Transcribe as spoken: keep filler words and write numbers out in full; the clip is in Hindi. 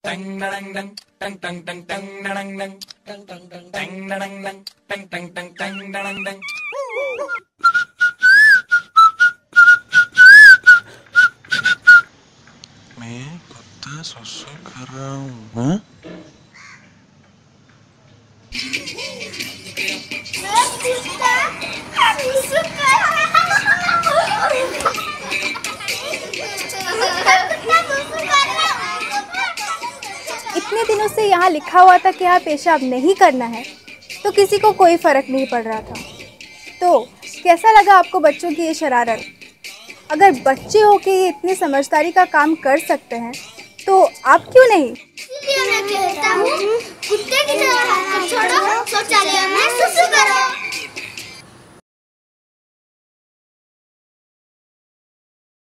मैं कुत्ता सुसु कर रहा हूँ। इतने दिनों से यहाँ लिखा हुआ था कि यहाँ पेशाब नहीं करना है, तो किसी को कोई फर्क नहीं पड़ रहा था। तो कैसा लगा आपको बच्चों की ये शरारत? अगर बच्चे हो के ये इतनी समझदारी का काम कर सकते हैं तो आप क्यों नहीं? इसलिए मैं कहता हूँ, कुत्ते की तरह हाथ छोड़ो, शौचालय में सुसु करो।